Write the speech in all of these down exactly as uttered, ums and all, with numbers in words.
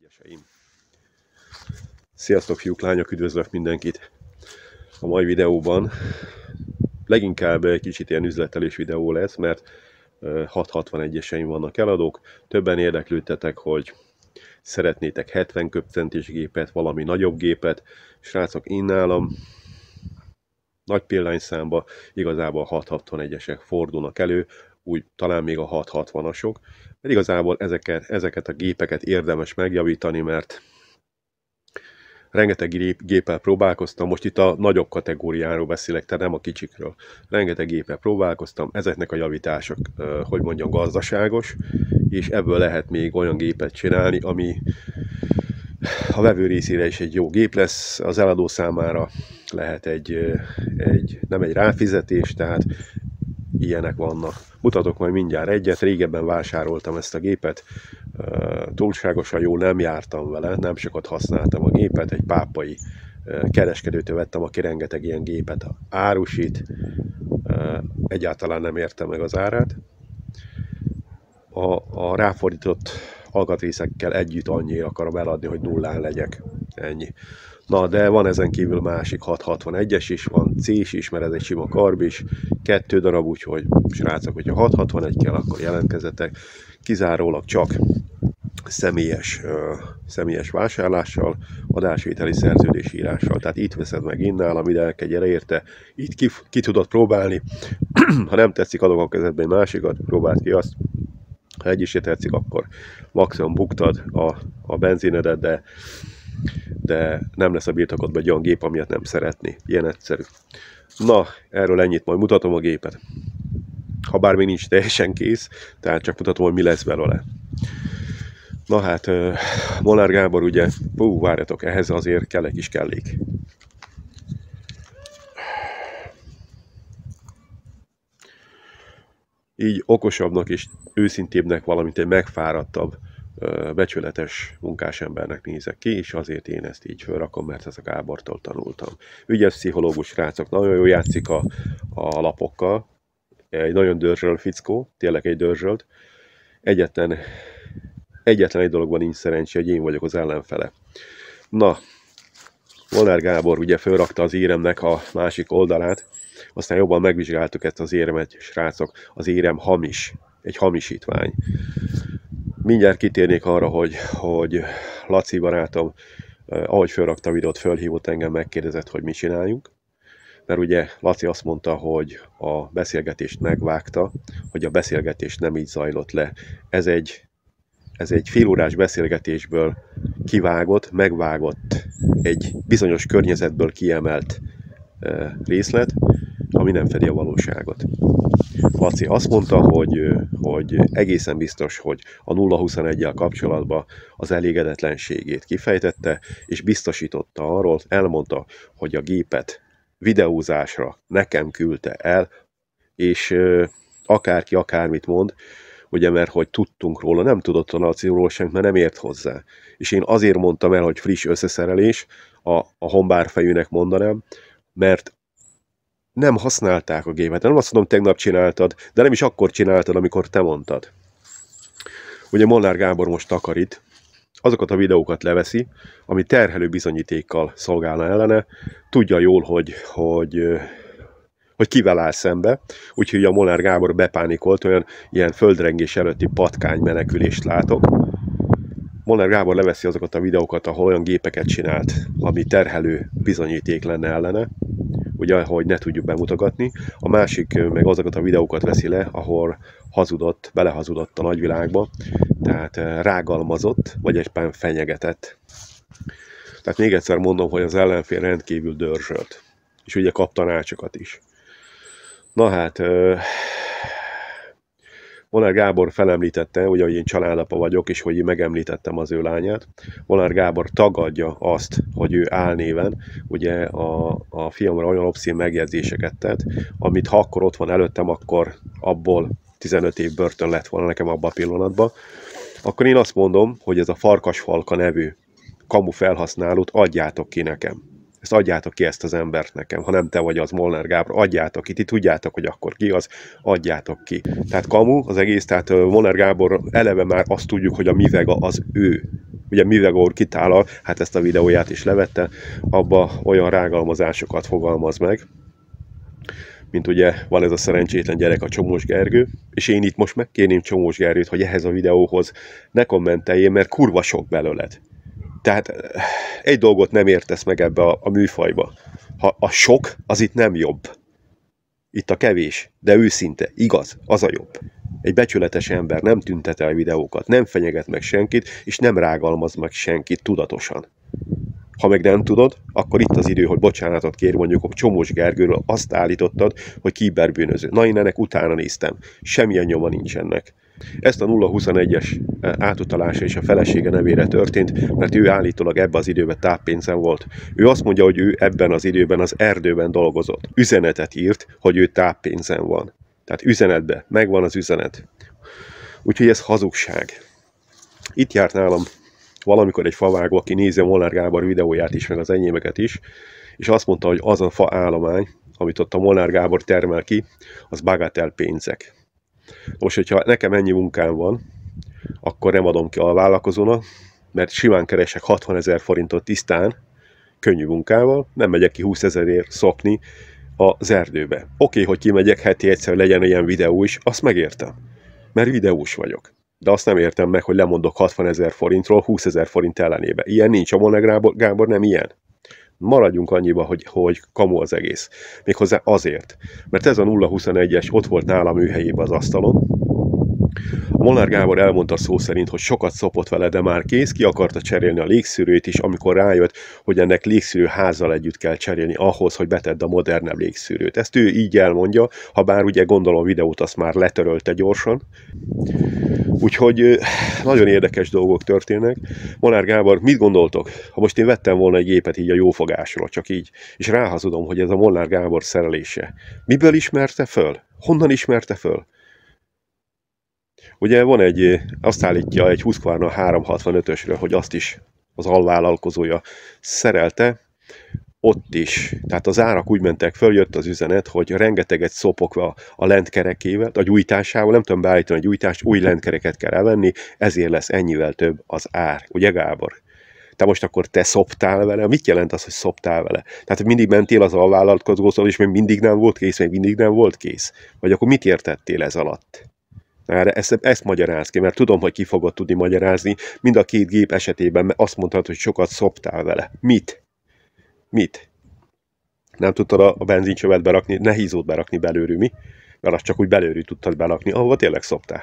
egyeseiim! Sziasztok fiúk, lányok, üdvözlök mindenkit! A mai videóban leginkább egy kicsit ilyen üzletelés videó lesz, mert hat hatvanegyeseim vannak eladók. Többen érdeklődtetek, hogy szeretnétek hetven köbcentis gépet, valami nagyobb gépet. Srácok, én nálam nagy példányszámba igazából hat hatvanegyesek fordulnak elő, úgy talán még a hat hatvanasok, mert igazából ezeket, ezeket a gépeket érdemes megjavítani, mert rengeteg géppel próbálkoztam, most itt a nagyobb kategóriáról beszélek, tehát nem a kicsikről. Rengeteg géppel próbálkoztam, ezeknek a javítások, hogy mondjam, gazdaságos, és ebből lehet még olyan gépet csinálni, ami a vevő részére is egy jó gép lesz, az eladó számára lehet egy, egy nem egy ráfizetés, tehát ilyenek vannak. Mutatok majd mindjárt egyet, régebben vásároltam ezt a gépet, túlságosan jól nem jártam vele, nem sokat használtam a gépet, egy pápai kereskedőtől vettem, aki rengeteg ilyen gépet árusít, egyáltalán nem értem meg az árát. A, a ráfordított alkatrészekkel együtt annyira akarom eladni, hogy nullán legyek. Ennyi. Na, de van ezen kívül másik hat hatvanegyes is, van C-s is, mert ez egy sima karb is, kettő darab, úgyhogy srácok, hogyha hat hatvanegy kell, akkor jelentkezzetek. Kizárólag csak személyes, uh, személyes vásárlással, adásvételi szerződésírással. Tehát itt veszed meg innál, ide el kell gyere érte, itt ki, ki tudod próbálni. Ha nem tetszik, adok a kezedbe egy másikat, próbáld ki azt. Ha egy is tetszik, akkor maximum buktad a, a benzinedet, de, de nem lesz a birtokodban egy olyan gép, amilyet nem szeretni. Ilyen egyszerű. Na, erről ennyit, majd mutatom a gépet. Ha bár még nincs teljesen kész, tehát csak mutatom, hogy mi lesz belőle. Na hát, Molnár Gábor ugye, hú, várjatok, ehhez azért kell egy kis kellék. Így okosabbnak és őszintébbnek, valamint egy megfáradtabb, becsületes munkásembernek nézek ki, és azért én ezt így felrakom, mert ezt a Gábortól tanultam. Ügyes pszichológus srácok, nagyon jól játszik a, a lapokkal, egy nagyon dörzsölt fickó, tényleg egy dörzsölt. Egyetlen, egyetlen egy dologban nincs szerencsé, hogy én vagyok az ellenfele. Na, Molnár Gábor ugye felrakta az éremnek a másik oldalát, aztán jobban megvizsgáltuk ezt az éremet, srácok, az érem hamis, egy hamisítvány. Mindjárt kitérnék arra, hogy, hogy Laci barátom, ahogy felrakta a videót, fölhívott engem, megkérdezett, hogy mit csináljunk. Mert ugye Laci azt mondta, hogy a beszélgetést megvágta, hogy a beszélgetés nem így zajlott le. Ez egy, ez egy félórás beszélgetésből kivágott, megvágott, egy bizonyos környezetből kiemelt részlet, ami nem fedi a valóságot. Laci azt mondta, hogy, hogy egészen biztos, hogy a nulla huszoneggyel kapcsolatban az elégedetlenségét kifejtette, és biztosította arról, elmondta, hogy a gépet videózásra nekem küldte el, és akárki akármit mond, ugye, mert hogy tudtunk róla, nem tudott a Laciról sem, mert nem ért hozzá. És én azért mondtam el, hogy friss összeszerelés, a, a honbárfejűnek mondanám, mert nem használták a gépet. Nem azt mondom, tegnap csináltad, de nem is akkor csináltad, amikor te mondtad. Ugye Molnár Gábor most takarít, azokat a videókat leveszi, ami terhelő bizonyítékkal szolgálna ellene, tudja jól, hogy, hogy, hogy kivel áll szembe, úgyhogy a Molnár Gábor bepánikolt, olyan ilyen földrengés előtti patkány menekülést látok. Molnár Gábor leveszi azokat a videókat, ahol olyan gépeket csinált, ami terhelő bizonyíték lenne ellene, ugye, hogy ne tudjuk bemutogatni. A másik meg azokat a videókat veszi le, ahol hazudott, belehazudott a nagyvilágba, tehát rágalmazott, vagy egyben fenyegetett. Tehát még egyszer mondom, hogy az ellenfél rendkívül dörzsölt, és ugye kap tanácsokat is. Na hát, Molnár Gábor felemlítette, ugye, hogy én családapa vagyok, és hogy én megemlítettem az ő lányát. Molnár Gábor tagadja azt, hogy ő álnéven, ugye a, a fiamra olyan obszén megjegyzéseket tett, amit ha akkor ott van előttem, akkor abból tizenöt év börtön lett volna nekem abban a pillanatban. Akkor én azt mondom, hogy ez a Farkasfalka nevű kamu felhasználót adjátok ki nekem. Ezt adjátok ki ezt az embert nekem, ha nem te vagy az Molnár Gábor, adjátok ki, ti tudjátok, hogy akkor ki az, adjátok ki. Tehát kamu az egész, tehát Molnár Gábor eleve már azt tudjuk, hogy a Mivega az ő. ugye Mivegor kitálal, hát ezt a videóját is levette, abba olyan rágalmazásokat fogalmaz meg, mint ugye van ez a szerencsétlen gyerek, a Csomós Gergő, és én itt most megkérném Csomós Gergőt, hogy ehhez a videóhoz ne kommenteljél, mert kurva sok belőled. Tehát egy dolgot nem értesz meg ebbe a, a műfajba. Ha a sok, az itt nem jobb. Itt a kevés, de őszinte, igaz, az a jobb. Egy becsületes ember nem tüntet el videókat, nem fenyeget meg senkit, és nem rágalmaz meg senkit tudatosan. Ha meg nem tudod, akkor itt az idő, hogy bocsánatot kér mondjuk a Csomós Gergőről, azt állítottad, hogy kiberbűnöző. Na, én ennek utána néztem. Semmilyen nyoma nincsenek. Ezt a nulla huszonegyes átutalása is a felesége nevére történt, mert ő állítólag ebben az időben táppénzen volt. Ő azt mondja, hogy ő ebben az időben az erdőben dolgozott. Üzenetet írt, hogy ő táppénzen van. Tehát üzenetben megvan az üzenet. Úgyhogy ez hazugság. Itt járt nálam valamikor egy favágó, aki nézi a Molnár Gábor videóját is, meg az enyémeket is, és azt mondta, hogy az a fa állomány, amit ott a Molnár Gábor termel ki, az bagatel pénzek. Most, hogyha nekem ennyi munkám van, akkor nem adom ki a vállalkozónak, mert simán keresek hatvanezer forintot tisztán, könnyű munkával, nem megyek ki húszezerért szokni az erdőbe. Oké, okay, hogy kimegyek heti egyszer, legyen ilyen videó is, azt megértem, mert videós vagyok. De azt nem értem meg, hogy lemondok hatvanezer forintról húszezer forint ellenébe. Ilyen nincs, a Molnár Gábor nem ilyen. Maradjunk annyiba, hogy, hogy kamu az egész. Méghozzá azért, mert ez a nulla huszonegyes ott volt nálam műhelyében az asztalon. A Molnár Gábor elmondta szó szerint, hogy sokat szopott vele, de már kész, ki akarta cserélni a légszűrőt is, amikor rájött, hogy ennek légszűrő házzal együtt kell cserélni ahhoz, hogy betedd a modernebb légszűrőt. Ezt ő így elmondja, ha bár ugye gondolom a videót azt már letörölte gyorsan. Úgyhogy nagyon érdekes dolgok történnek. Molnár Gábor, mit gondoltok? Ha most én vettem volna egy gépet így a jófogásról, csak így, és ráhazudom, hogy ez a Molnár Gábor szerelése. Miből ismerte föl? Honnan ismerte föl? Ugye van egy, azt állítja egy Husqvarna háromszázhatvanötösről, hogy azt is az alvállalkozója szerelte, ott is. Tehát az árak úgy mentek föl, jött az üzenet, hogy rengeteget szopokva a lentkerekével, a gyújtásával, nem tudom beállítani a gyújtást, új lentkereket kell elvenni, ezért lesz ennyivel több az ár. Ugye Gábor? Te most akkor te szoptál vele? Mit jelent az, hogy szoptál vele? Tehát mindig mentél az alvállalkozóval, és még mindig nem volt kész, még mindig nem volt kész? Vagy akkor mit értettél ez alatt? Erre ezt, ezt magyaráz ki, mert tudom, hogy ki fogod tudni magyarázni. Mind a két gép esetében azt mondtad, hogy sokat szoptál vele. Mit? Mit? Nem tudtad a benzincsövet berakni, ne hízót berakni belőlű, mi? Mert azt csak úgy belőlű tudtad belakni, ahova tényleg szoptál.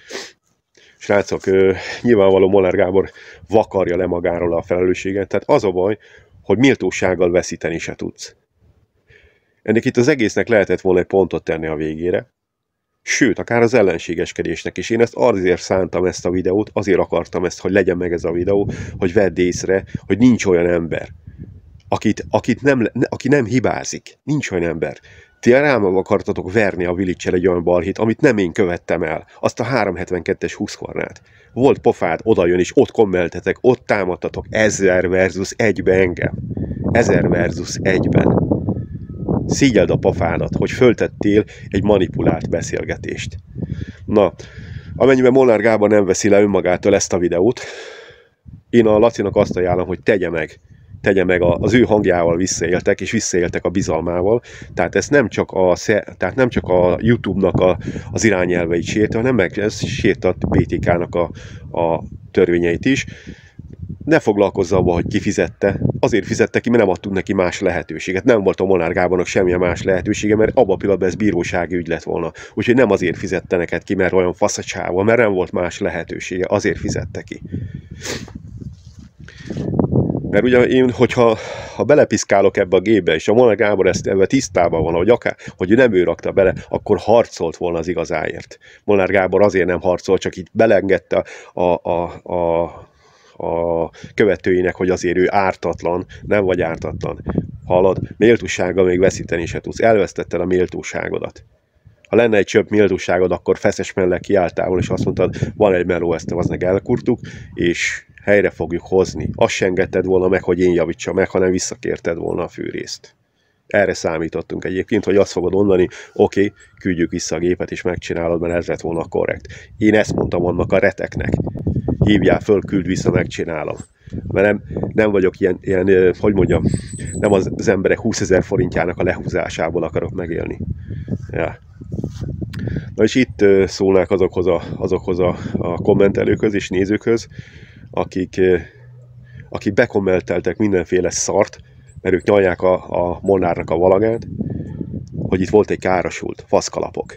Srácok, nyilvánvaló Molnár Gábor vakarja le magáról a felelősséget, tehát az a baj, hogy méltósággal veszíteni se tudsz. Ennek itt az egésznek lehetett volna egy pontot tenni a végére, sőt, akár az ellenségeskedésnek is. Én ezt azért szántam ezt a videót, azért akartam ezt, hogy legyen meg ez a videó, hogy vedd észre, hogy nincs olyan ember, akit, akit nem, aki nem hibázik. Nincs olyan ember. Ti rám akartatok verni a Vilicsel egy olyan balhét, amit nem én követtem el. Azt a háromszázhetvenkettes Husqvarnát. Volt pofád, oda jön, és ott kommeltetek, ott támadtatok ezer versus egybe engem. Ezer versus egyben. Szígyeld a pofádat, hogy föltettél egy manipulált beszélgetést. Na, amennyiben Molnár Gábor nem veszi le önmagától ezt a videót, én a Lacinak azt ajánlom, hogy tegye meg, tegye meg az ő hangjával visszaéltek, és visszaéltek a bizalmával. Tehát ez nem csak a, tehát nem csak a YouTube-nak a, az irányelveit sérti, hanem meg ez sérti a bé té ká-nak a, a törvényeit is. Ne foglalkozz abba, hogy ki fizette. Azért fizette ki, mert nem adtunk neki más lehetőséget. Nem volt a Molnár Gábornak semmilyen más lehetősége, mert abban a pillanatban ez bírósági ügy lett volna. Úgyhogy nem azért fizette neked ki, mert olyan faszacsával, mert nem volt más lehetősége. Azért fizette ki. Mert ugye én, hogyha ha belepiszkálok ebbe a gépbe, és a Molnár Gábor ezt ebbe tisztában van, hogy, akár, hogy nem ő rakta bele, akkor harcolt volna az igazáért. Molnár Gábor azért nem harcolt, csak így belengedte a, a, a, a követőinek, hogy azért ő ártatlan, nem vagy ártatlan. Hallod? Méltósággal még veszíteni se tudsz. Elvesztetted a méltóságodat. Ha lenne egy csöpp méltóságod, akkor feszes mellett kiálltál, és azt mondtad, van egy meló, ezt az meg elkurtuk, és helyre fogjuk hozni. Azt se engedted volna meg, hogy én javítsam meg, hanem visszakérted volna a fűrészt. Erre számítottunk egyébként, hogy azt fogod mondani, oké, okay, küldjük vissza a gépet, és megcsinálod, mert ez lett volna korrekt. Én ezt mondtam annak a reteknek. hívjál föl, küld vissza, megcsinálom. Mert nem, nem vagyok ilyen, ilyen, hogy mondjam, nem az, az emberek húszezer forintjának a lehúzásából akarok megélni. Ja. Na és itt szólnák azokhoz a, azokhoz a, a kommentelőkhöz és nézőkhöz, akik, akik bekommenteltek mindenféle szart, mert ők nyalják a, a Molnárnak a valagát, hogy itt volt egy károsult, faszkalapok.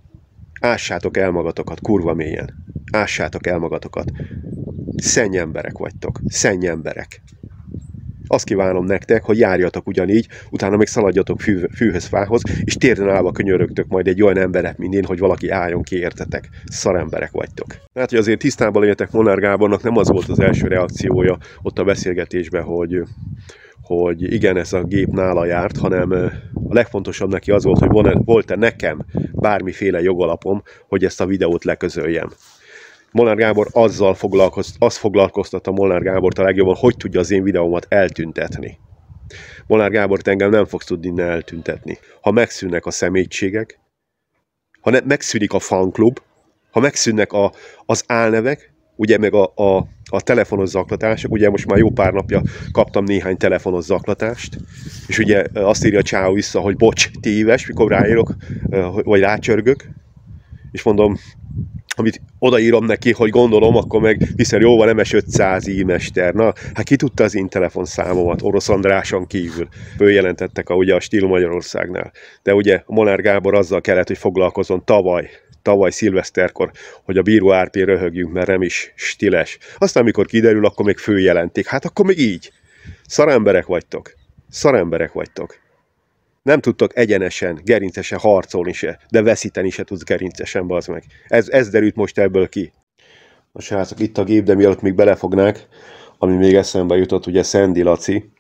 Ássátok el magatokat, kurva mélyen. Ássátok el magatokat. Szenny emberek vagytok. Szenny emberek. Azt kívánom nektek, hogy járjatok ugyanígy, utána még szaladjatok fű, fűhöz, fához, és térden állva könyörögtök majd egy olyan emberet, mint én, hogy valaki álljon ki, értetek. Szaremberek vagytok. Hát, hogy azért tisztában legyetek, Molnár Gábornak nem az volt az első reakciója ott a beszélgetésben, hogy, hogy igen, ez a gép nála járt, hanem a legfontosabb neki az volt, hogy volt-e nekem bármiféle jogalapom, hogy ezt a videót leközöljem. Molnár Gábor azzal foglalkozt, azt foglalkoztatta Molnár Gábort a legjobban, hogy tudja az én videómat eltüntetni. Molnár Gábort engem nem fogsz tudni innen eltüntetni. Ha megszűnnek a személységek, ha ne, megszűnik a fanklub, ha megszűnnek a, az álnevek, ugye meg a, a, a telefonos zaklatások, ugye most már jó pár napja kaptam néhány telefonos zaklatást, és ugye azt írja Csáó vissza, hogy bocs, téves, mikor ráírok, vagy rácsörgök, és mondom, amit odaírom neki, hogy gondolom, akkor meg, hiszen jó van, em es ötszáz i-mester. Na, hát ki tudta az én telefonszámomat, Orosz Andráson kívül. Följelentettek a, ugye a Stíl Magyarországnál. De ugye a Molnár Gábor azzal kellett, hogy foglalkozzon tavaly, tavaly szilveszterkor, hogy a Bíró Árpén röhögjünk, mert nem is stiles. Aztán, amikor kiderül, akkor még följelentik. Hát akkor még így. Szaremberek vagytok. Szaremberek vagytok. Nem tudtok egyenesen, gerincesen harcolni se, de veszíteni se tudsz gerincesen, bazd meg. Ez, ez derült most ebből ki. A srácok, itt a gép, de mielőtt még belefognák, ami még eszembe jutott, ugye Szendi Laci,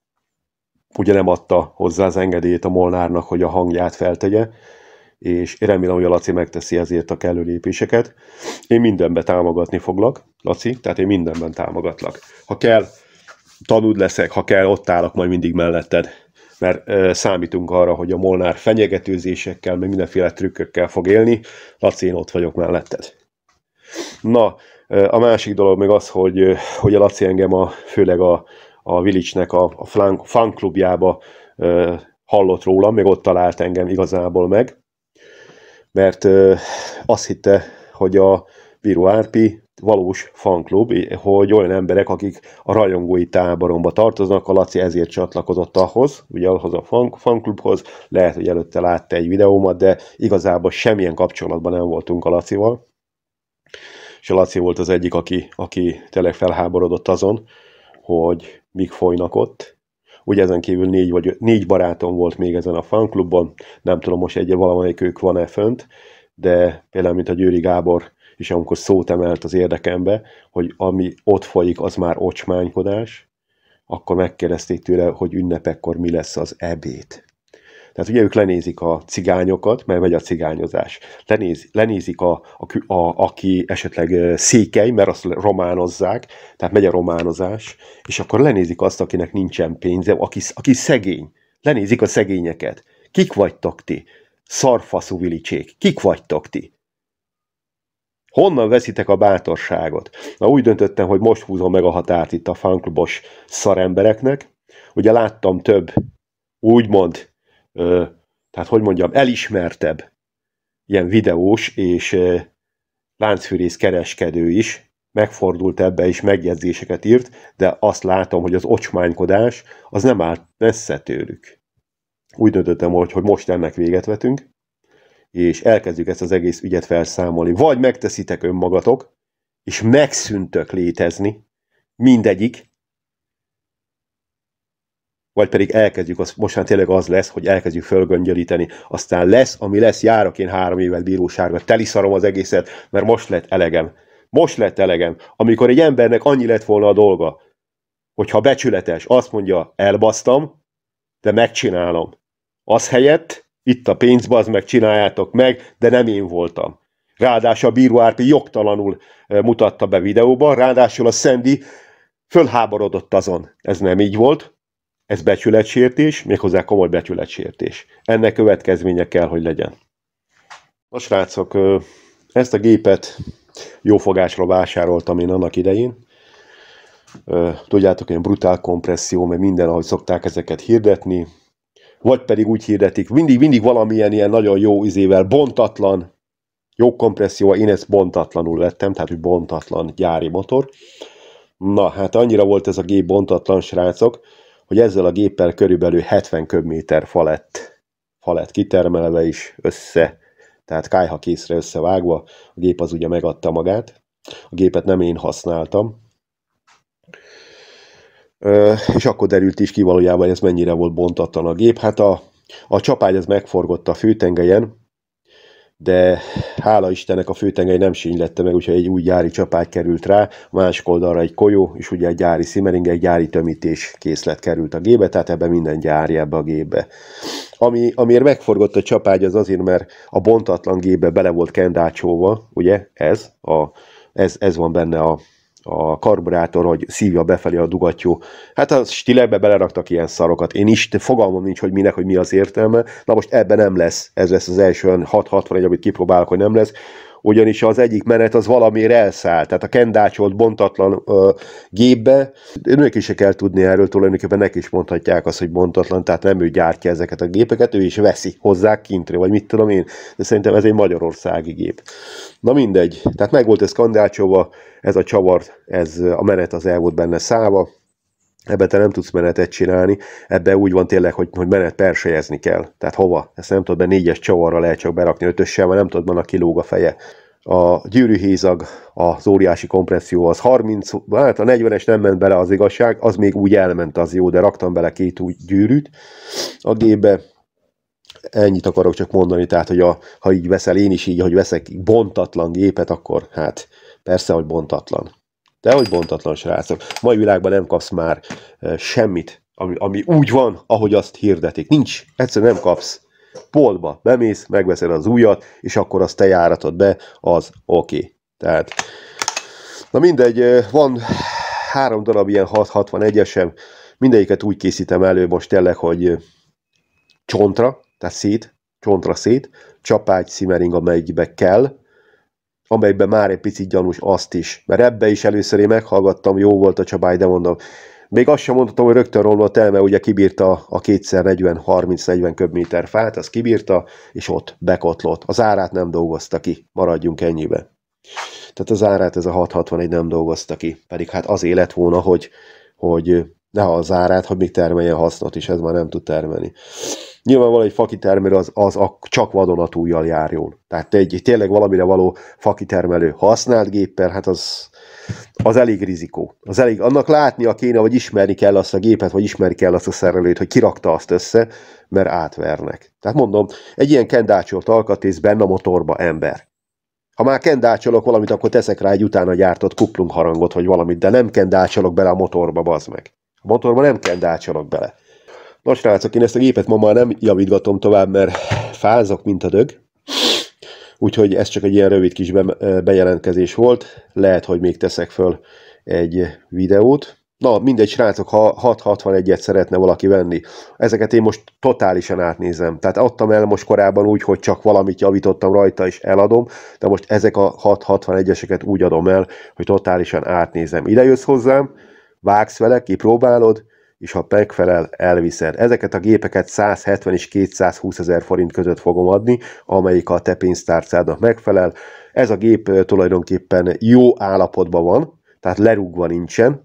ugye nem adta hozzá az engedélyt a Molnárnak, hogy a hangját feltegye, és én remélem, hogy a Laci megteszi ezért a kellő lépéseket. Én mindenben támogatni foglak, Laci, tehát én mindenben támogatlak. Ha kell, tanúd leszek, ha kell, ott állok majd mindig melletted. Mert e, számítunk arra, hogy a Molnár fenyegetőzésekkel, meg mindenféle trükkökkel fog élni. Laci, én ott vagyok melletted. Na, e, a másik dolog meg az, hogy, hogy a Laci engem a, főleg a, a Village-nek a, a fanklubjába e, hallott rólam, még ott talált engem igazából meg. Mert e, azt hitte, hogy a Bíró Árpi valós fanklub, hogy olyan emberek, akik a rajongói táboromba tartoznak, a Laci ezért csatlakozott ahhoz, ugye ahhoz a fan, fanklubhoz, lehet, hogy előtte látta egy videómat, de igazából semmilyen kapcsolatban nem voltunk a Lacival, és a Laci volt az egyik, aki, aki tényleg felháborodott azon, hogy mik folynak ott. Ugye ezen kívül négy, vagy négy barátom volt még ezen a fanklubban, nem tudom most egy valamelyik ők van-e fönt, de például mint a Győri Gábor, és amikor szót emelt az érdekembe, hogy ami ott folyik, az már ocsmánykodás, akkor megkérdezték tőle, hogy ünnepekkor mi lesz az ebéd. Tehát ugye ők lenézik a cigányokat, mert megy a cigányozás. Lenéz, lenézik, a, a, a, aki esetleg székely, mert azt románozzák, tehát megy a románozás, és akkor lenézik azt, akinek nincsen pénze, aki, aki szegény. Lenézik a szegényeket. Kik vagytok ti? Szarfaszú vilicsék. Kik vagytok ti? Honnan veszitek a bátorságot? Na, úgy döntöttem, hogy most húzom meg a határt itt a fanklubos szarembereknek. Ugye láttam több, úgymond, ö, tehát hogy mondjam, elismertebb ilyen videós és ö, láncfűrész kereskedő is megfordult ebbe és megjegyzéseket írt, de azt látom, hogy az ocsmánykodás az nem állt messze tőlük. Úgy döntöttem, hogy, hogy most ennek véget vetünk, és elkezdjük ezt az egész ügyet felszámolni. Vagy megteszitek önmagatok, és megszűntök létezni, mindegyik, vagy pedig elkezdjük, az, most már tényleg az lesz, hogy elkezdjük fölgöngyölíteni. Aztán lesz, ami lesz, járok én három évet bíróságra, teliszarom az egészet, mert most lett elegem. Most lett elegem. Amikor egy embernek annyi lett volna a dolga, hogyha becsületes, azt mondja, elbasztam, de megcsinálom. Az helyett, itt a pénz, bazd meg, csináljátok meg, de nem én voltam. Ráadásul a Bíró Árpi jogtalanul mutatta be videóban, ráadásul a Szendi fölháborodott azon. Ez nem így volt, ez becsületsértés, méghozzá komoly becsületsértés. Ennek következménye kell, hogy legyen. A srácok, ezt a gépet Jó fogásra vásároltam én annak idején. Tudjátok, ilyen brutál kompresszió, meg minden, ahogy szokták ezeket hirdetni. Vagy pedig úgy hirdetik, mindig, mindig valamilyen ilyen nagyon jó izével, bontatlan, jó kompresszió, én ezt bontatlanul vettem, tehát hogy bontatlan gyári motor. Na, hát annyira volt ez a gép bontatlan, srácok, hogy ezzel a géppel körülbelül hetven köbméter fa lett, fa lett kitermelve is össze, tehát kályha készre összevágva. A gép az ugye megadta magát. A gépet nem én használtam. Ö, és akkor derült is ki valójában, hogy ez mennyire volt bontatlan a gép. Hát a, a csapágy ez megforgott a főtengelyen, de hála Istennek a főtengely nem sínylette meg, úgyhogy egy új gyári csapágy került rá, a másik oldalra egy kolyó, és ugye egy gyári szimmering, egy gyári tömítés készlet került a gépbe, tehát ebben minden gyári ebbe a gépbe. Ami, amiért megforgott a csapágy, az azért, mert a bontatlan gépbe bele volt kendácsolva, ugye, ez, a, ez, ez van benne a, a karburátor, hogy szívja befelé a dugattyú. Hát a stilekbe beleraktak ilyen szarokat. Én is, fogalmam nincs, hogy minek, hogy mi az értelme. Na most ebben nem lesz. Ez lesz az első hat hatvanegy, amit kipróbálok, hogy nem lesz. Ugyanis az egyik menet az valamiért elszállt. Tehát a kendácsolt, bontatlan ö, gépbe, ők is se kell tudni erről, tulajdonképpen neki is mondhatják azt, hogy bontatlan, tehát nem ő gyártja ezeket a gépeket, ő is veszi hozzá kintre, vagy mit tudom én, de szerintem ez egy magyarországi gép. Na mindegy, tehát meg volt ez kandácsolva, ez a csavar, ez a menet az el volt benne száva, ebben te nem tudsz menetet csinálni, ebben úgy van tényleg, hogy, hogy menet persejezni kell. Tehát hova? Ezt nem tudod, be négyes csavarra lehet csak berakni, ötössel, mert nem tudod, van a kilóg a feje. A gyűrűhézag, az óriási kompresszió az harminc, hát a negyvenes nem ment bele, az igazság, az még úgy elment, az jó, de raktam bele két új gyűrűt a gépbe. Ennyit akarok csak mondani, tehát, hogy a, ha így veszel, én is így, hogy veszek bontatlan gépet, akkor hát persze, hogy bontatlan. De hogy bontatlan, srácok. Mai világban nem kapsz már e, semmit, ami, ami úgy van, ahogy azt hirdetik. Nincs, egyszerűen nem kapsz. Boltba bemész, megveszed az újat, és akkor azt te járatod be, az oké. Okay. Tehát, na mindegy, van három darab ilyen hat hatvanegyesem, mindegyiket úgy készítem elő most tényleg, hogy csontra, tehát szét, csontra szét, csapágy, szimmering, amelyikbe kell, amelyben már egy picit gyanús azt is. Mert ebbe is először én meghallgattam, jó volt a csapágy, de mondom, még azt sem mondhatom, hogy rögtön romlott el, mert ugye kibírta a kétszer negyven harminc negyven köbméter fát, az kibírta, és ott bekotlott. Az árát nem dolgozta ki, maradjunk ennyibe. Tehát az árát ez a hat hatvanegy nem dolgozta ki, pedig hát az élet volna, hogy, hogy ne az árát, hogy még termeljen hasznot is, ez már nem tud termelni. Nyilvánvalóan egy fakitermelő az, az a, csak vadonatújjal jár jól. Tehát egy tényleg valamire való fakitermelő használt géppel, hát az, az elég rizikó. Az elég, annak látnia kéne, vagy ismerni kell azt a gépet, vagy ismerni kell azt a szerelőt, hogy kirakta azt össze, mert átvernek. Tehát mondom, egy ilyen kendácsolt alkatrész benne a motorba ember. Ha már kendácsolok valamit, akkor teszek rá egy utána gyártott kuplung harangot, vagy valamit, de nem kendácsolok bele a motorba, bazd meg. A motorba nem kendácsolok bele. Nos, srácok, én ezt a gépet ma már nem javítgatom tovább, mert fázok, mint a dög. Úgyhogy ez csak egy ilyen rövid kis be, bejelentkezés volt. Lehet, hogy még teszek föl egy videót. Na, mindegy, srácok, ha hat hatvanegyet szeretne valaki venni, ezeket én most totálisan átnézem. Tehát adtam el most korábban úgy, hogy csak valamit javítottam rajta és eladom, de most ezek a hat hatvanegyeseket úgy adom el, hogy totálisan átnézem. Ide jössz hozzám, vágsz vele, kipróbálod, és ha megfelel, elviszed. Ezeket a gépeket száz hetven és kétszázhúsz ezer forint között fogom adni, amelyik a te pénztárcádnak megfelel. Ez a gép tulajdonképpen jó állapotban van, tehát lerúgva nincsen.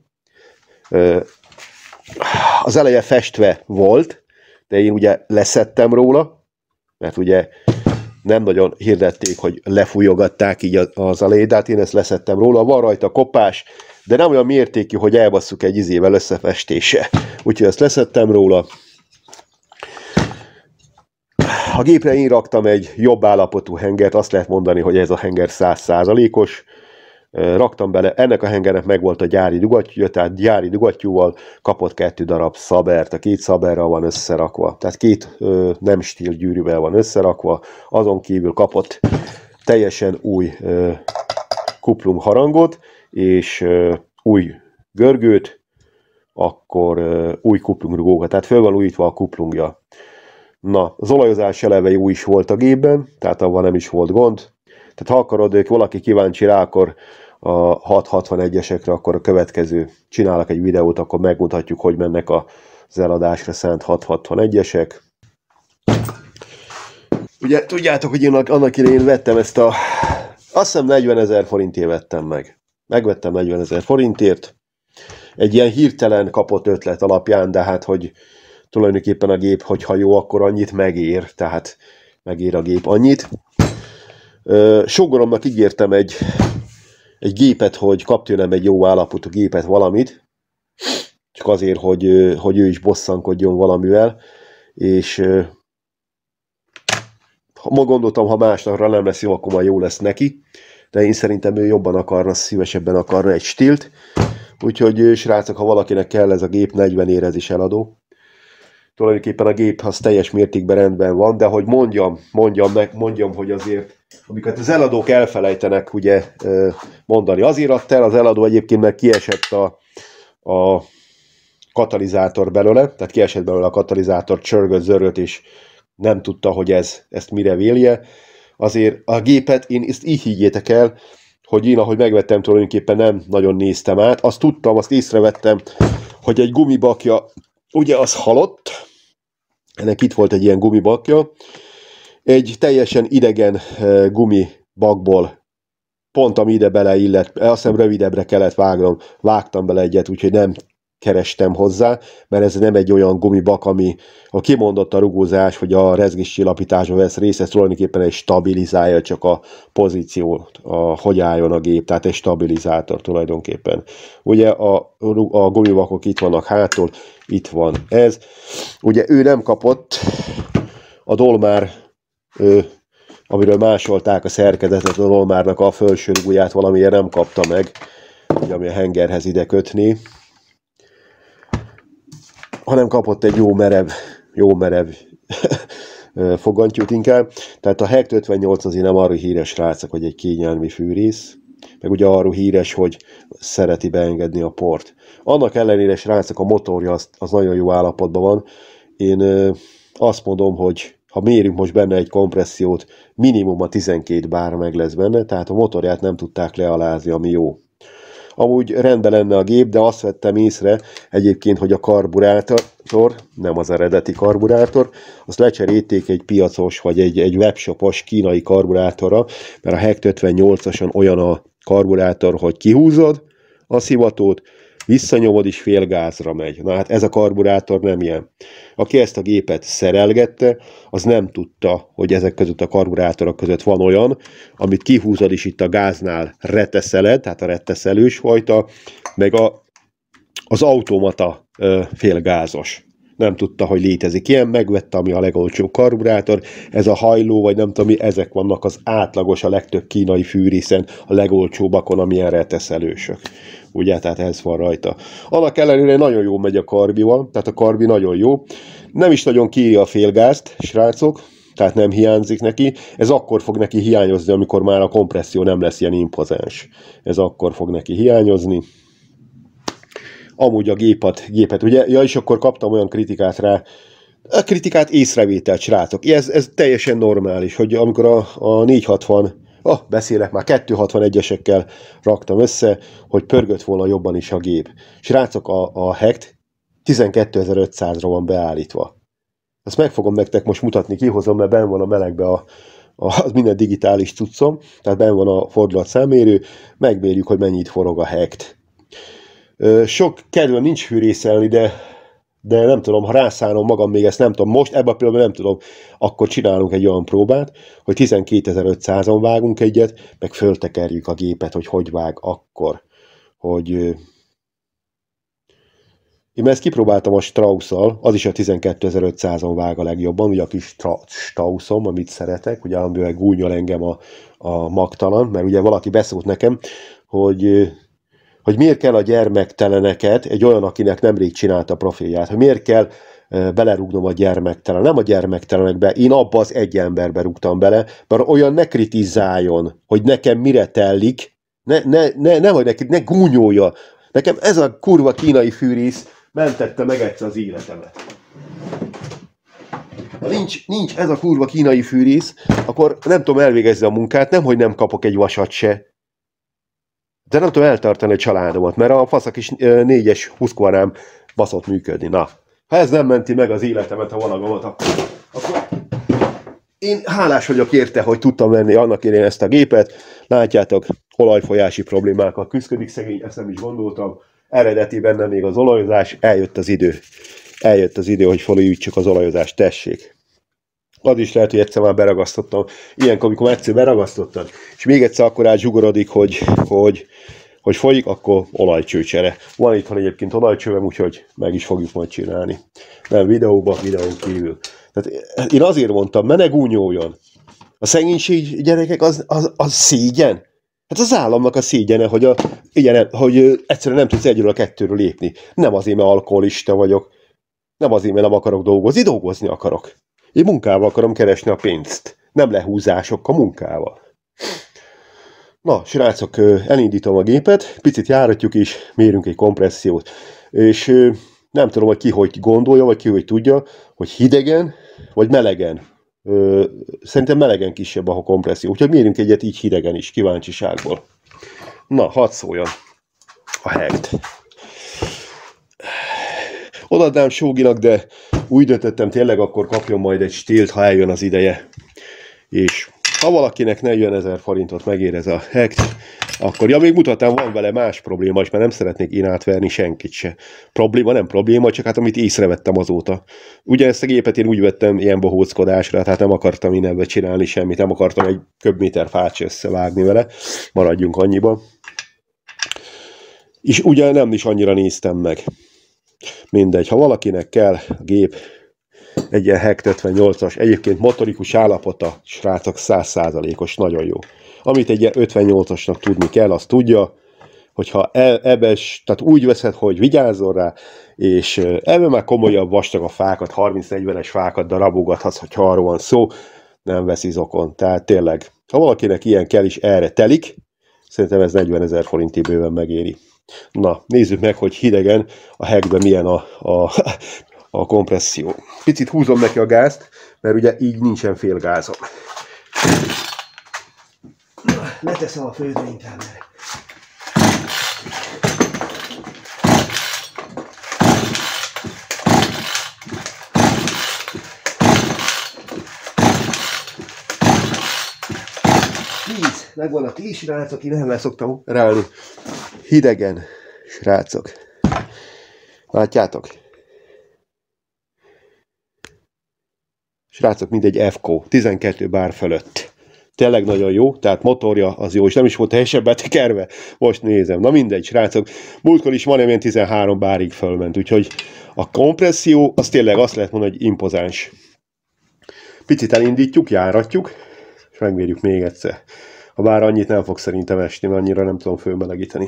Az eleje festve volt, de én ugye leszettem róla, mert ugye nem nagyon hirdették, hogy lefújogatták így az elejét, én ezt leszettem róla. Van rajta kopás, de nem olyan mértékű, hogy elbasszuk egy izével összefestése. Úgyhogy ezt leszettem róla. A gépre én raktam egy jobb állapotú hengert, azt lehet mondani, hogy ez a henger száz százalékos. Raktam bele, ennek a hengernek megvolt a gyári dugattyúja, tehát gyári dugattyúval kapott kettő darab szabert, a két szaberral van összerakva, tehát két ö, nem stíl gyűrűvel van összerakva, azon kívül kapott teljesen új ö, kuplung harangot, és ö, új görgőt, akkor ö, új kuplungrugókat, tehát föl van újítva a kuplungja. Na, az olajozás eleve jó is volt a gépben, tehát abban nem is volt gond. Tehát ha akarod, hogy valaki kíváncsi rá, akkor a hat hatvanegy-esekre, akkor a következő csinálok egy videót, akkor megmutatjuk, hogy mennek az eladásra szánt hat hatvanegyesek. Ugye tudjátok, hogy én annak idején vettem ezt a, azt hiszem negyvenezer forintért vettem meg. Megvettem negyvenezer forintért. Egy ilyen hirtelen kapott ötlet alapján, de hát, hogy tulajdonképpen a gép, hogyha jó, akkor annyit megér, tehát megér a gép annyit. Sógoromnak ígértem egy, egy gépet, hogy kap tőlem egy jó állapotú gépet, valamit, csak azért, hogy, hogy ő is bosszankodjon valamivel, és ma gondoltam, ha másnapra nem lesz jó, akkor már jó lesz neki, de én szerintem ő jobban akarna, szívesebben akarna egy stilt, úgyhogy srácok, ha valakinek kell ez a gép, negyven ér ez is eladó. Tulajdonképpen a gép az teljes mértékben rendben van, de hogy mondjam, mondjam, meg, mondjam, hogy azért, amiket az eladók elfelejtenek ugye mondani. Azért adta el az eladó egyébként, mert kiesett a, a katalizátor belőle, tehát kiesett belőle a katalizátor, csörgött, zörölt, és nem tudta, hogy ez, ezt mire vélje. Azért a gépet, én ezt így higgyétek el, hogy én, ahogy megvettem, tulajdonképpen nem nagyon néztem át. Azt tudtam, azt észrevettem, hogy egy gumibakja, ugye az halott, ennek itt volt egy ilyen gumibakja, egy teljesen idegen gumibakból, pont ami ide beleillett, azt hiszem rövidebbre kellett vágnom, vágtam bele egyet, úgyhogy nem kerestem hozzá, mert ez nem egy olyan gumibak, ami a kimondott a rugózás, hogy a rezgéscsillapításba vesz részt, ez tulajdonképpen egy stabilizálja csak a pozíciót, a, hogy álljon a gép, tehát egy stabilizátor tulajdonképpen. Ugye a, a gumibakok itt vannak hátul, itt van ez. Ugye ő nem kapott, a Dolmár, ő, amiről másolták a szerkezetet, a Dolmárnak a felső rugóját valamiért nem kapta meg, ugye, ami a hengerhez ide kötni, hanem kapott egy jó merev, jó merev fogantyút inkább. Tehát a Hecht ötvennyolc azért nem arról híres, srácok, hogy egy kényelmi fűrész, meg ugye arról híres, hogy szereti beengedni a port. Annak ellenére, srácok, a motorja az, az nagyon jó állapotban van. Én ö, azt mondom, hogy ha mérünk most benne egy kompressziót, minimum a tizenkét bár meg lesz benne, tehát a motorját nem tudták lealázni, ami jó. Amúgy rendben lenne a gép, de azt vettem észre egyébként, hogy a karburátor, nem az eredeti karburátor, azt lecserélték egy piacos, vagy egy, egy webshopos kínai karburátorra, mert a Hecht ötvennyolcason olyan a karburátor, hogy kihúzod a szivatót, visszanyomod is fél gázra megy. Na hát ez a karburátor nem ilyen. Aki ezt a gépet szerelgette, az nem tudta, hogy ezek között a karburátorok között van olyan, amit kihúzod is itt a gáznál reteszeled, tehát a reteszelős fajta, meg a, az automata ö, félgázos. Nem tudta, hogy létezik ilyen, megvette, ami a legolcsóbb karburátor, ez a hajló, vagy nem tudom mi, ezek vannak az átlagos, a legtöbb kínai fűrészen, a legolcsóbbakon, amilyen reteszelősök. Ugye, tehát ez van rajta. Annak ellenére nagyon jó megy a karbival, tehát a karbi nagyon jó. Nem is nagyon kírja a félgázt, srácok, tehát nem hiányzik neki. Ez akkor fog neki hiányozni, amikor már a kompresszió nem lesz ilyen impozáns. Ez akkor fog neki hiányozni. Amúgy a gépet, gépet, ugye, ja, és akkor kaptam olyan kritikát rá, a kritikát észrevételt, srácok. Ez, ez teljesen normális, hogy amikor a, a négyszázhatvan, ah, beszélek már, kétszázhatvanegyesekkel raktam össze, hogy pörgött volna jobban is a gép. Srácok, a, a Hecht tizenkétezer-ötszázra van beállítva. Azt meg fogom nektek most mutatni, kihozom, mert benn van a melegbe a, a, az minden digitális cuccom, tehát benn van a fordulatszámérő, megmérjük, hogy mennyit forog a Hecht. Sok kedvem nincs fűrészelni, de, de nem tudom, ha rászállom magam még ezt nem tudom, most ebben a pillanatban nem tudom, akkor csinálunk egy olyan próbát, hogy tizenkétezer-ötszázon vágunk egyet, meg föltekerjük a gépet, hogy hogy vág akkor, hogy én ezt kipróbáltam a Strausszal, az is a tizenkétezer-ötszázon vág a legjobban, ugye a kis Straussom, amit szeretek, ugye amivel gúnyol engem a, a magtalan, mert ugye valaki beszólt nekem, hogy hogy miért kell a gyermekteleneket, egy olyan, akinek nemrég csinálta a profilját, hogy miért kell belerúgnom a gyermektelen, nem a gyermektelenekbe, én abba az egy emberbe rúgtam bele, mert olyan ne kritizáljon, hogy nekem mire tellik, ne, ne, ne, ne, hogy neki, ne gúnyolja. Nekem ez a kurva kínai fűrész mentette meg egyszer az életemet. ha nincs, nincs ez a kurva kínai fűrész, akkor nem tudom elvégezni a munkát, nemhogy nem kapok egy vasat se. De nem tudom eltartani a családomat, mert a faszak is négyes Husqvarnám baszott működni. Na, ha ez nem menti meg az életemet, a valagomat, akkor, akkor én hálás vagyok érte, hogy tudtam venni annak én ezt a gépet. Látjátok, olajfolyási problémákkal küzdik szegény, ezt nem is gondoltam. Eredeti benne még az olajozás, eljött az idő. Eljött az idő, hogy felújítsuk az olajozást, tessék. Az is lehet, hogy egyszer már beragasztottam. Ilyenkor, amikor egyszer beragasztottad, és még egyszer akkor átzsugorodik, hogy, hogy, hogy folyik, akkor olajcsőcsere. Van itt van egyébként olajcsövem, úgyhogy meg is fogjuk majd csinálni. Nem videóban, videón kívül. Tehát én azért mondtam, mert ne gúnyoljon. A szegénység, gyerekek, az, az, az szégyen. Hát az államnak a szégyene, hogy, a, igen, hogy egyszerűen nem tudsz egyről a kettőről lépni. Nem azért, mert alkoholista vagyok. Nem azért, mert nem akarok dolgozni, dolgozni akarok. Én munkával akarom keresni a pénzt. Nem lehúzásokkal, munkával. Na, srácok, elindítom a gépet, picit járatjuk is, mérünk egy kompressziót. És nem tudom, hogy ki hogy gondolja, vagy ki hogy tudja, hogy hidegen, vagy melegen. Szerintem melegen kisebb a kompresszió. Úgyhogy mérünk egyet így hidegen is, kíváncsiságból. Na, hadd szóljon a hegt. Odaadnám Sóginak, de úgy döntöttem, tényleg akkor kapjon majd egy stílt, ha eljön az ideje. És ha valakinek negyven ezer forintot megér ez a hekt, akkor, ja, még mutatám, van vele más probléma is, mert nem szeretnék én átverni senkit se. Probléma nem probléma, csak hát amit észrevettem azóta. Ugye ezt a gépet én úgy vettem ilyen bohóckodásra, tehát nem akartam én ebbe csinálni semmit, nem akartam egy köbméter fát se összevágni vele, maradjunk annyiba. És ugye nem is annyira néztem meg. Mindegy, ha valakinek kell a gép, egy ilyen hekt ötvennyolcas, egyébként motorikus állapota, srácok, száz százalékos, nagyon jó. Amit egy ilyen ötvennyolcasnak tudni kell, azt tudja, hogyha ebes, tehát úgy veszed, hogy vigyázzon rá, és ebben már komolyabb vastag a fákat, harminc-negyvenes fákat darabogathatsz, hogyha arról van szó, nem vesz izokon. Tehát tényleg, ha valakinek ilyen kell is erre telik, szerintem ez negyven ezer forintig bőven megéri. Na, nézzük meg, hogy hidegen a hektben milyen a, a, a kompresszió. Picit húzom neki a gázt, mert ugye így nincsen fél gázom. Leteszem a főzőinkámra. Tíz, megvan a tíz, srácok, aki nem szoktam ráállni. Hidegen, srácok. Látjátok? Srácok, mindegy ef kó, tizenkettő bár fölött. Tényleg nagyon jó, tehát motorja az jó, és nem is volt teljesen betekerve. Most nézem. Na mindegy, srácok. Múltkor is majdnem tizenhárom bárig fölment, úgyhogy a kompresszió, az tényleg azt lehet mondani, hogy impozáns. Picit elindítjuk, járatjuk, és megmérjük még egyszer. Ha bár annyit nem fog szerintem esni, mert annyira nem tudom fölmelegíteni.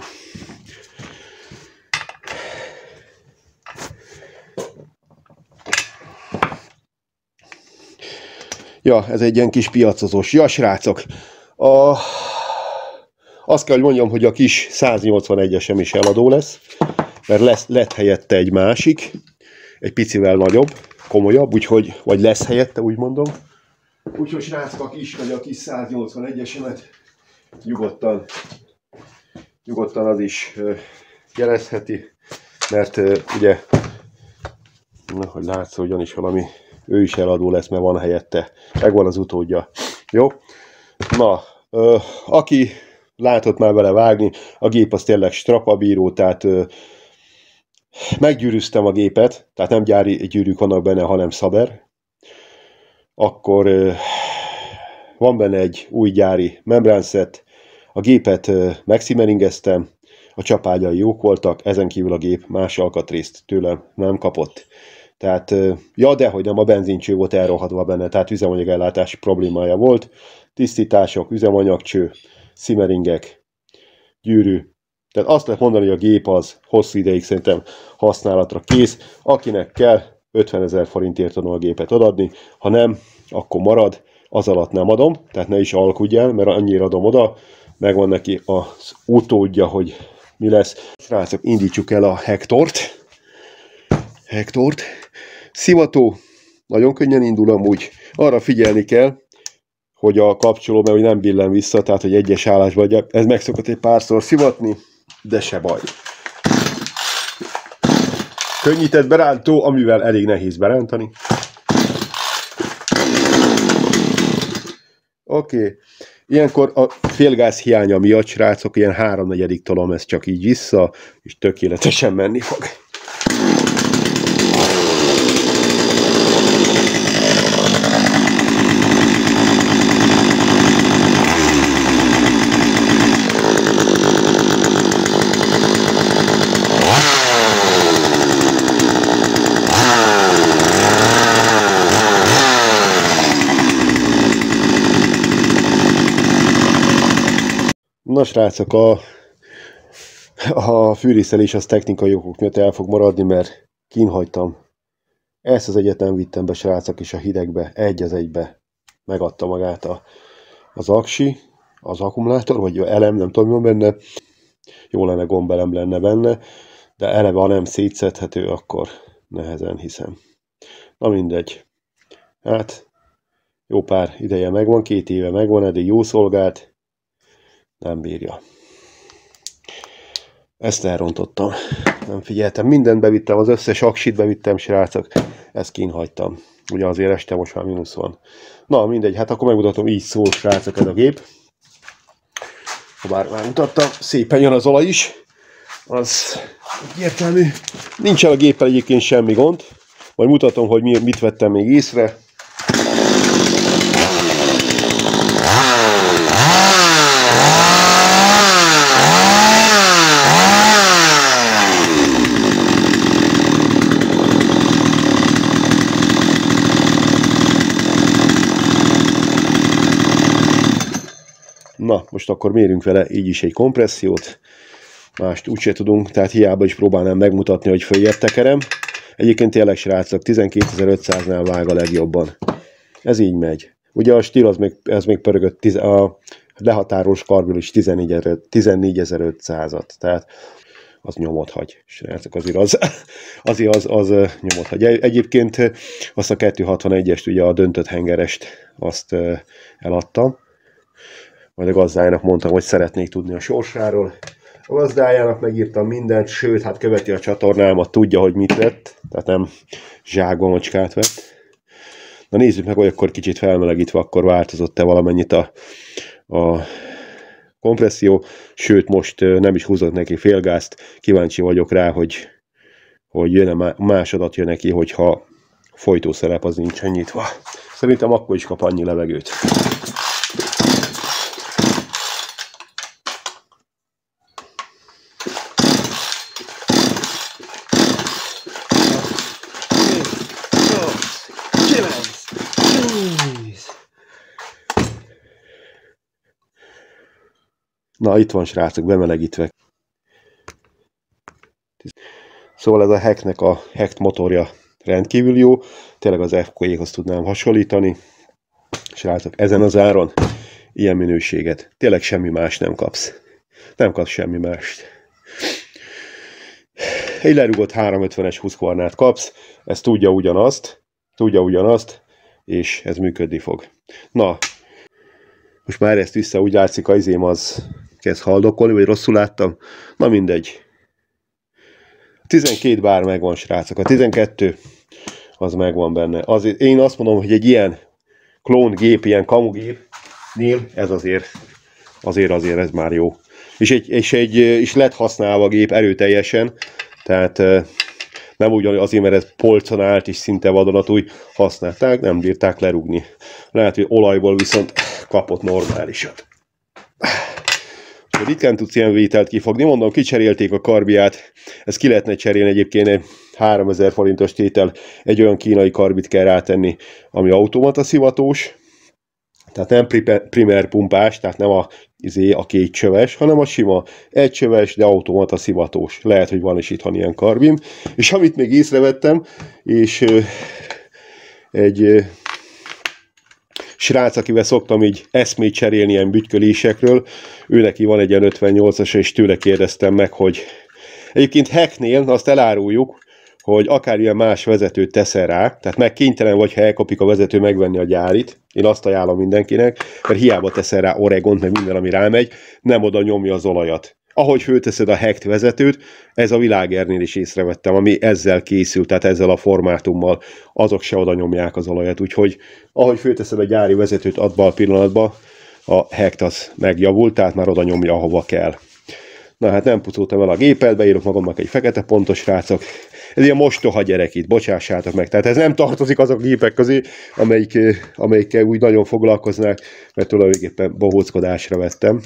Ja, ez egy ilyen kis piacozós. Ja, srácok, a... azt kell, hogy mondjam, hogy a kis száznyolcvanegyesem is eladó lesz, mert lesz, lett helyette egy másik, egy picivel nagyobb, komolyabb, úgyhogy, vagy lesz helyette, úgy mondom. Úgyhogy srácok, a kis vagy a kis száznyolcvanegyesemet nyugodtan, nyugodtan az is jelezheti, mert ugye, na, hogy látszódjon is valami, ő is eladó lesz, mert van helyette, megvan az utódja. Jó? Na, ö, aki látott már vele vágni, a gép az tényleg strapabíró, tehát ö, meggyűrűztem a gépet, tehát nem gyári gyűrűk vannak benne, hanem szaber. Akkor ö, van benne egy új gyári membránszett, a gépet ö, megszimeringeztem, a csapágyai jók voltak, ezen kívül a gép más alkatrészt tőlem nem kapott. Tehát, ja, de hogy nem, a benzincső volt elrohadva benne, tehát üzemanyagellátás problémája volt. Tisztítások, üzemanyagcső, szimeringek, gyűrű. Tehát azt lehet mondani, hogy a gép az hosszú ideig szerintem használatra kész. Akinek kell, ötven ezer forintért tudom a gépet adni, ha nem, akkor marad, az alatt nem adom, tehát ne is alkudj el, mert annyira adom oda, megvan neki az utódja, hogy mi lesz. Srácok, indítsuk el a Hektort. Hektort. Szivató, nagyon könnyen indul amúgy. Arra figyelni kell, hogy a kapcsoló, mert hogy nem billen vissza, tehát hogy egyes állásban, ez meg szokott egy párszor szivatni, de se baj. Könnyített berántó, amivel elég nehéz berántani. Oké. Okay. Ilyenkor a félgáz hiánya miatt, srácok, ilyen háromnegyedik tolom ez csak így vissza, és tökéletesen menni fog. Na srácok, a, a fűrészelés az technikai okok miatt el fog maradni, mert kínhagytam. Ezt az egyet nem vittem be, srácok, és a hidegbe, egy az egybe megadta magát a, az aksi, az akkumulátor, vagy elem, nem tudom, mi van benne. Jó lenne, gombelem lenne benne, de eleve, ha nem szétszedhető, akkor nehezen hiszem. Na mindegy. Hát, jó pár ideje megvan, két éve megvan, eddig jó szolgált. Nem bírja. Ezt elrontottam. Nem figyeltem. Mindent bevittem, az összes aksit bevittem, srácok. Ezt kínhagytam. Ugye azért este most már mínusz van. Na mindegy, hát akkor megmutatom, így szól, srácok, ez a gép. Ha bár már mutattam, szépen jön az olaj is. Az egyértelmű. Nincsen a géppel egyébként semmi gond. Majd mutatom, hogy mit vettem még észre. Na, most akkor mérünk vele így is egy kompressziót. Mást úgyse tudunk, tehát hiába is próbálnám megmutatni, hogy följebb tekerem. Egyébként tényleg, srácok, tizenkétezer-ötszáznál vág a legjobban. Ez így megy. Ugye a stíl az még, ez még pörögött, a lehatárolós karbil is tizennégyezer-ötszázat, tehát az nyomot hagy. Srácok, azért az, azért az, az nyomot hagy. Egyébként azt a kettőszázhatvanegyest, ugye a döntött hengerest, azt eladtam. Majd a gazdájának mondtam, hogy szeretnék tudni a sorsáról. A gazdájának megírtam mindent, sőt, hát követi a csatornámat, tudja, hogy mit vett, tehát nem zsákba macskát vett. Na nézzük meg, hogy akkor kicsit felmelegítve, akkor változott-e valamennyit a, a kompresszió, sőt, most nem is húzott neki félgázt, kíváncsi vagyok rá, hogy, hogy jön-e másodat jön neki, hogyha folytószerep az nincsen nyitva. Szerintem akkor is kap annyi levegőt. Na, itt van, srácok, bemelegítve. Szóval ez a Hecknek a Heck motorja rendkívül jó. Tényleg az ef ká-hoz tudnám hasonlítani. Srácok, ezen az áron ilyen minőséget. Tényleg semmi más nem kapsz. Nem kapsz semmi mást. Egy lerugott háromszázötvenes Husqvarnát kapsz. Ez tudja ugyanazt. Tudja ugyanazt. És ez működni fog. Na, most már ezt vissza, úgy látszik, az izém az kezd haldokolni, vagy rosszul láttam. Na mindegy. A tizenkét bár megvan, srácok. A tizenkettő az megvan benne. Azért, én azt mondom, hogy egy ilyen klóngép, ilyen kamugépnél ez azért, azért azért ez már jó. És egy, és egy és lett használva a gép erőteljesen, tehát nem úgy azért, mert ez polcon állt és szinte vadonatúj használták, nem bírták lerúgni. Lehet, hogy olajból viszont kapott normálisat. Ritkán tudsz ilyen vételt kifogni. Mondom, kicserélték a karbiát. Ezt ki lehetne cserélni egyébként háromezer forintos tétel. Egy olyan kínai karbit kell rátenni, ami automata szivatós. Tehát nem primer pumpás, tehát nem a, izé, a két csöves, hanem a sima egy csöves, de automata szivatós. Lehet, hogy van is itthon ilyen karbim. És amit még észrevettem, és ö, egy ö, srác, akivel szoktam így eszmét cserélni ilyen bütykölésekről, ő neki van egy ilyen ötvennyolcas, és tőle kérdeztem meg, hogy egyébként Hecknél, azt eláruljuk, hogy akármilyen más vezetőt teszel rá, tehát meg kénytelen vagy, ha elkapik a vezető, megvenni a gyárit. Én azt ajánlom mindenkinek, mert hiába teszel rá Oregont, meg minden, ami rámegy, nem oda nyomja az olajat. Ahogy fölteszed a hekt vezetőt, ez a Világernél is észrevettem, ami ezzel készült, tehát ezzel a formátummal, azok se oda nyomják az olajat. Úgyhogy ahogy fölteszed a gyári vezetőt, abban a pillanatban a hekt az megjavult, tehát már oda nyomja, ahova kell. Na hát nem pucoltam el a gépet, beírok magamnak egy fekete pontos, srácok. Ez ilyen mostoha gyerek itt, bocsássátok meg. Tehát ez nem tartozik azok gépek közé, amelyik, amelyikkel úgy nagyon foglalkoznák, mert tulajdonképpen bohóckodásra vettem.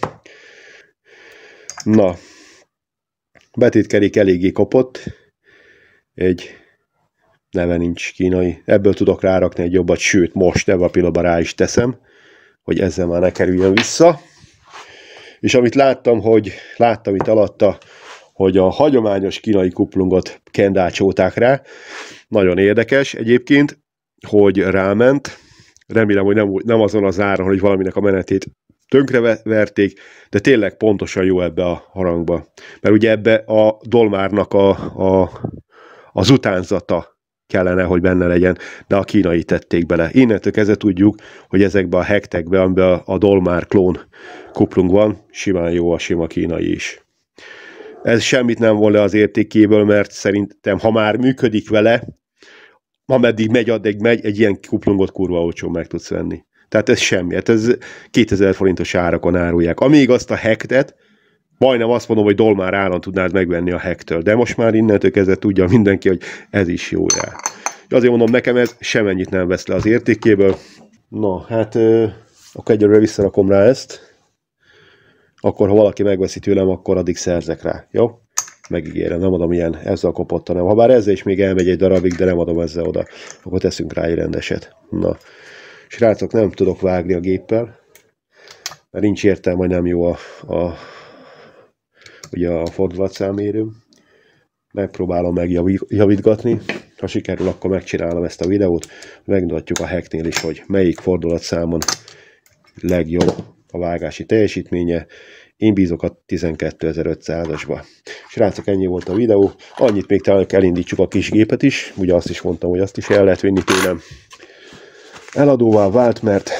Na, betétkerék eléggé kopott. Egy neve nincs kínai. Ebből tudok rárakni egy jobbat, sőt most ebben a pillanatban rá is teszem, hogy ezzel már ne kerüljön vissza. És amit láttam, hogy láttam itt alatta, hogy a hagyományos kínai kuplungot kendácsolták rá. Nagyon érdekes egyébként, hogy ráment. Remélem, hogy nem, nem azon az áron, hogy valaminek a menetét tönkreverték, de tényleg pontosan jó ebbe a harangba. Mert ugye ebbe a dolmárnak a, a, az utánzata kellene, hogy benne legyen, de a kínai tették bele. Innentől kezdve tudjuk, hogy ezekbe a hektekbe, amiben a, a dolmár klón kuplung van, simán jó a sima kínai is. Ez semmit nem von le az értékéből, mert szerintem, ha már működik vele, ameddig megy, addig megy, egy ilyen kuplungot kurva olcsón meg tudsz venni. Tehát ez semmi. Hát ez kétezer forintos árakon árulják. Amíg azt a hektet, majdnem azt mondom, hogy dolmár áron tudnád megvenni a hektől. De most már innentől kezdve tudja mindenki, hogy ez is jó rá. Azért mondom, nekem ez semennyit nem vesz le az értékéből. Na, hát euh, akkor egyelőre visszarakom rá ezt. Akkor, ha valaki megveszi tőlem, akkor addig szerzek rá. Jó? Megígérem, nem adom ilyen ezzel kopott, hanem. Ha bár ezzel is még elmegy egy darabig, de nem adom ezzel oda. Akkor teszünk rá egy rendeset. Na. Srácok, nem tudok vágni a géppel, mert nincs értelme, hogy nem jó a, a, ugye a fordulatszámérőm. Megpróbálom megjavítgatni. Ha sikerül, akkor megcsinálom ezt a videót. Megmutatjuk a hektnél is, hogy melyik fordulatszámon legjobb a vágási teljesítménye. Én bízok a tizenkétezer-ötszázasba. Srácok, ennyi volt a videó. Annyit még talán elindítsuk a kis gépet is. Ugye azt is mondtam, hogy azt is el lehet vinni tőlem. Eladóvá vált, mert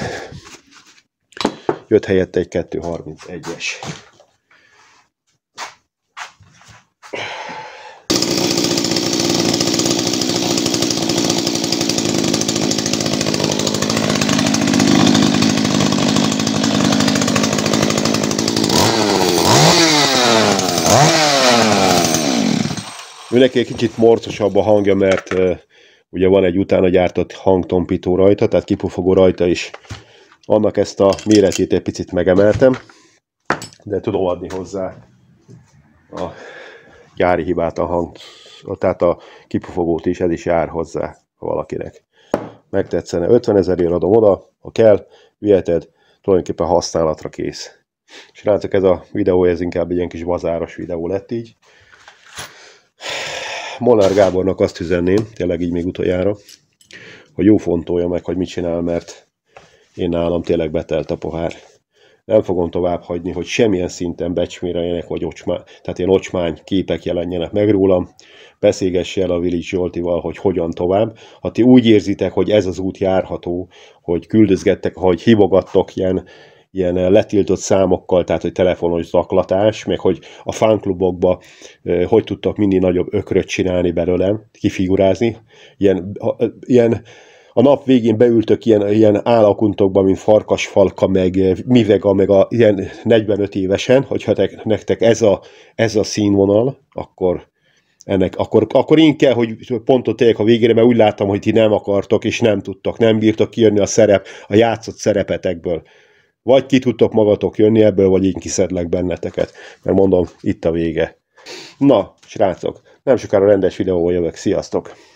jött helyette egy kettő harmincegyes. Mindenki egy kicsit morcosabb a hangja, mert uh, ugye van egy utána gyártott hangtompító rajta, tehát kipufogó rajta is. Annak ezt a méretét egy picit megemeltem, de tudom adni hozzá a gyári hibát a hang, tehát a kipufogót is, ez is jár hozzá valakinek. Megtetszene, ötvenezerért adom oda, ha kell, viheted, tulajdonképpen használatra kész. És látszik, ez a videó, ez inkább egy ilyen kis bazáros videó lett így. Molnár Gábornak azt üzenném, tényleg így még utoljára, hogy jó fontolja meg, hogy mit csinál, mert én nálam tényleg betelt a pohár. Nem fogom tovább hagyni, hogy semmilyen szinten becsméreljenek, vagy ocsmány, tehát ilyen ocsmány képek jelenjenek meg rólam. Beszélgesse el a Village Zsoltival, hogy hogyan tovább. Ha ti úgy érzitek, hogy ez az út járható, hogy küldözgettek, hogy hívogattok ilyen, ilyen letiltott számokkal, tehát hogy telefonos zaklatás, meg hogy a fanklubokba eh, hogy tudtak mindig nagyobb ökröt csinálni belőlem, kifigurázni. Ilyen, ilyen a nap végén beültök ilyen, ilyen állakuntokba, mint Farkasfalka, meg Mivega, meg a ilyen negyvenöt évesen, hogyha te, nektek ez a, ez a színvonal, akkor ennek, akkor, akkor én kell, hogy pontot tegyek a végére, mert úgy láttam, hogy ti nem akartok, és nem tudtok, nem bírtok kijönni a szerep, a játszott szerepetekből. Vagy ki tudtok magatok jönni ebből, vagy én kiszedlek benneteket. Mert mondom, itt a vége. Na, srácok, nem sokára rendes videóval jövök. Sziasztok!